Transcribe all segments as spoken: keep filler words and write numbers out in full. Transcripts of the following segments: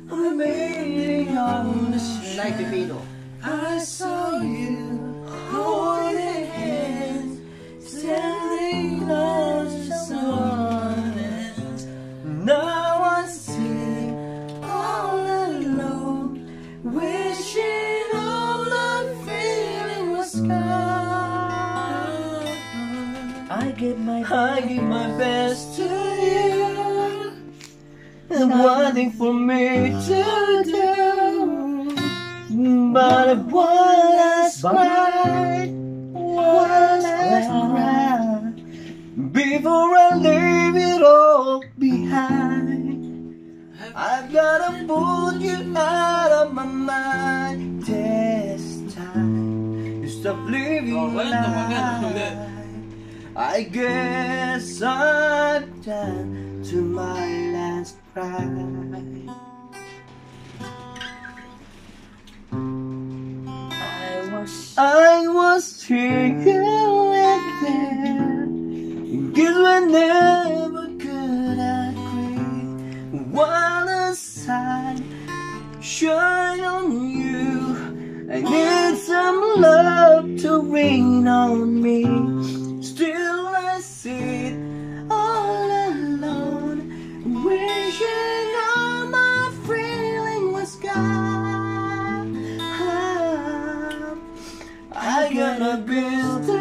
I'm waiting on the street. Like Pipino. I saw you holding hands, standing on someone else. Now I sit all alone, wishing all the feeling was gone. I give my I give my best to you, and wanting for me to do. But one last cry, one last cry, before I leave it all behind. I've gotta put you out of my mind this time. You stop living Oh, well, no, life. well, I guess I'm down to my last cry. I was here and there, cause we never could agree. While the sun shine on you, I need some love to rain on me. Still I sit all alone, wishing all my feeling was gone. I gotta be to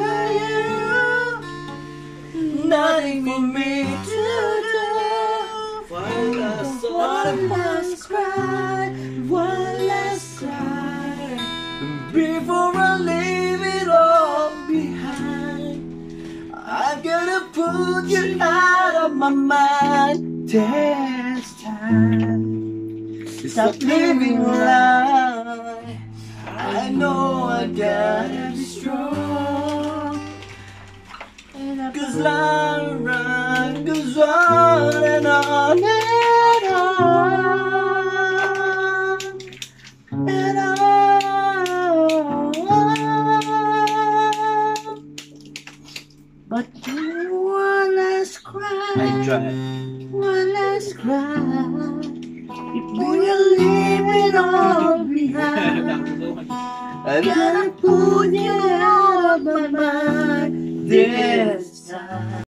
you, nothing for me to do. One last One last cry, one last cry, before I leave it all behind. I gotta put you out of my mind this time. Stop living life. I know I gotta be strong, cause life run goes on and on and on and on. But one last cry, I try. one last cry, before you leave it all behind. I gotta put you